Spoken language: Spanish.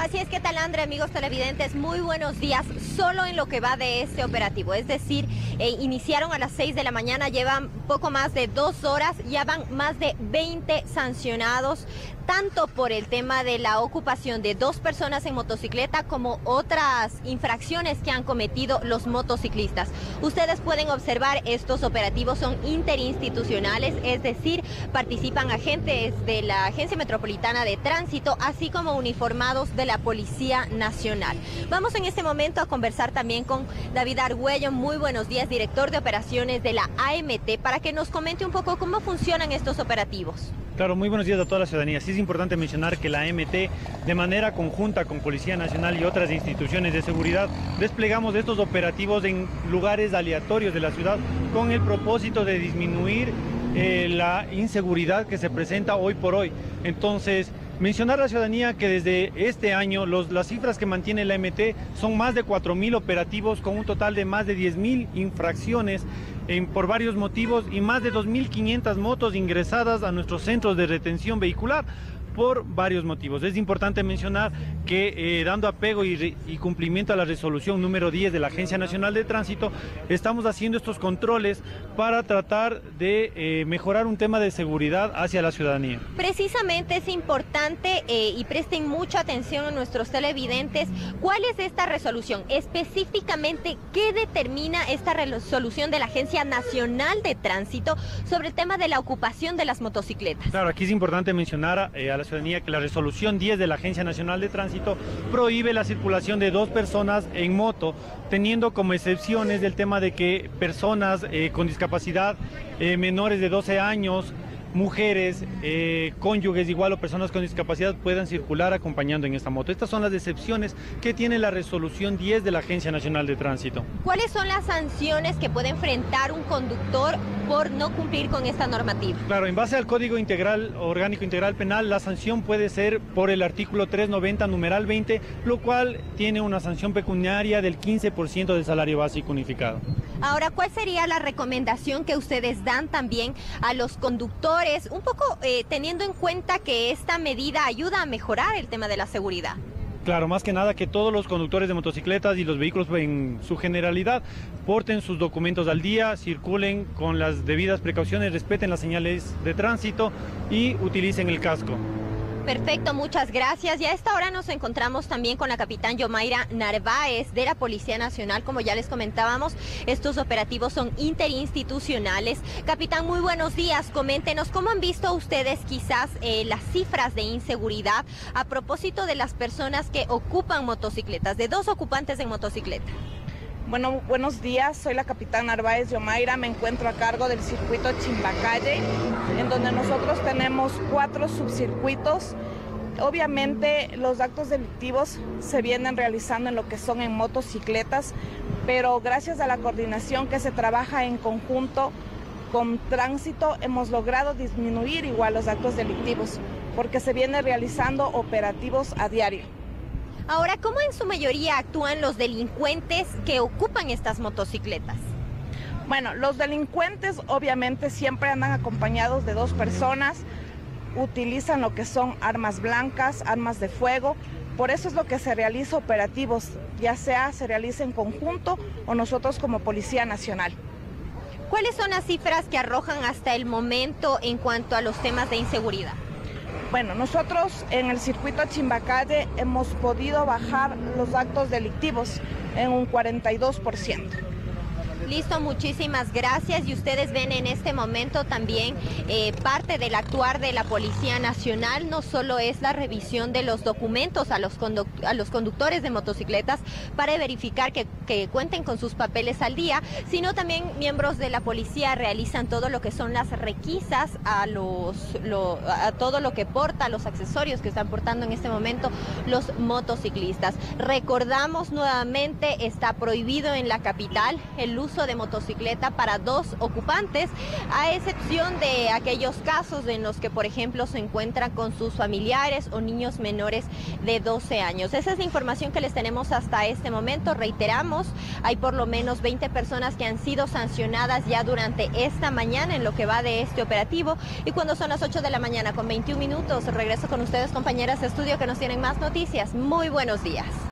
Así es que tal, André, amigos televidentes, muy buenos días. Solo en lo que va de este operativo, es decir, iniciaron a las 6 de la mañana, llevan poco más de 2 horas, ya van más de 20 sancionados, tanto por el tema de la ocupación de 2 personas en motocicleta como otras infracciones que han cometido los motociclistas. Ustedes pueden observar, estos operativos son interinstitucionales, es decir, participan agentes de la Agencia Metropolitana de Tránsito, así como uniformados de la Policía Nacional. Vamos en este momento a conversar también con David Argüello. Muy buenos días, director de operaciones de la AMT, para que nos comente un poco cómo funcionan estos operativos. Claro, muy buenos días a toda la ciudadanía. Sí es importante mencionar que la AMT, de manera conjunta con Policía Nacional y otras instituciones de seguridad, desplegamos estos operativos en lugares aleatorios de la ciudad con el propósito de disminuir la inseguridad que se presenta hoy por hoy. Entonces, mencionar a la ciudadanía que desde este año las cifras que mantiene la AMT son más de 4.000 operativos con un total de más de 10.000 infracciones por varios motivos y más de 2.500 motos ingresadas a nuestros centros de retención vehicular por varios motivos. Es importante mencionar que dando apego y cumplimiento a la resolución número 10 de la Agencia Nacional de Tránsito, estamos haciendo estos controles para tratar de mejorar un tema de seguridad hacia la ciudadanía. Precisamente es importante y presten mucha atención a nuestros televidentes. ¿Cuál es esta resolución? Específicamente, ¿qué determina esta resolución de la Agencia Nacional de Tránsito sobre el tema de la ocupación de las motocicletas? Claro, aquí es importante mencionar a la ciudadanía que la resolución 10 de la Agencia Nacional de Tránsito prohíbe la circulación de 2 personas en moto, teniendo como excepciones el tema de que personas con discapacidad, menores de 12 años, mujeres, cónyuges igual o personas con discapacidad puedan circular acompañando en esta moto. Estas son las excepciones que tiene la resolución 10 de la Agencia Nacional de Tránsito. ¿Cuáles son las sanciones que puede enfrentar un conductor por no cumplir con esta normativa? Claro, en base al Código Orgánico Integral Penal, la sanción puede ser por el artículo 390, numeral 20, lo cual tiene una sanción pecuniaria del 15% del salario básico unificado. Ahora, ¿cuál sería la recomendación que ustedes dan también a los conductores, un poco teniendo en cuenta que esta medida ayuda a mejorar el tema de la seguridad? Claro, más que nada que todos los conductores de motocicletas y los vehículos en su generalidad porten sus documentos al día, circulen con las debidas precauciones, respeten las señales de tránsito y utilicen el casco. Perfecto, muchas gracias. Y a esta hora nos encontramos también con la capitán Yomaira Narváez de la Policía Nacional. Como ya les comentábamos, estos operativos son interinstitucionales. Capitán, muy buenos días. Coméntenos cómo han visto ustedes quizás las cifras de inseguridad a propósito de las personas que ocupan motocicletas, de 2 ocupantes en motocicleta. Bueno, buenos días, soy la capitán Narváez Yomaira, me encuentro a cargo del circuito Chimbacalle, en donde nosotros tenemos 4 subcircuitos. Obviamente los actos delictivos se vienen realizando en lo que son en motocicletas, pero gracias a la coordinación que se trabaja en conjunto con tránsito hemos logrado disminuir igual los actos delictivos, porque se vienen realizando operativos a diario. Ahora, ¿cómo en su mayoría actúan los delincuentes que ocupan estas motocicletas? Bueno, los delincuentes obviamente siempre andan acompañados de 2 personas, utilizan lo que son armas blancas, armas de fuego, por eso es lo que se realiza operativos, ya sea se realiza en conjunto o nosotros como Policía Nacional. ¿Cuáles son las cifras que arrojan hasta el momento en cuanto a los temas de inseguridad? Bueno, nosotros en el circuito Chimbacalle hemos podido bajar los actos delictivos en un 42%. Listo, muchísimas gracias. Y ustedes ven en este momento también parte del actuar de la Policía Nacional. No solo es la revisión de los documentos a los conductores de motocicletas para verificar que cuenten con sus papeles al día, sino también miembros de la policía realizan todo lo que son las requisas a todo lo que porta, los accesorios que están portando en este momento los motociclistas. Recordamos nuevamente, está prohibido en la capital el uso uso de motocicleta para 2 ocupantes, a excepción de aquellos casos en los que, por ejemplo, se encuentran con sus familiares o niños menores de 12 años. Esa es la información que les tenemos hasta este momento. Reiteramos, hay por lo menos 20 personas que han sido sancionadas ya durante esta mañana en lo que va de este operativo. Y cuando son las 8 de la mañana con 21 minutos, regreso con ustedes, compañeras de estudio, que nos tienen más noticias. Muy buenos días.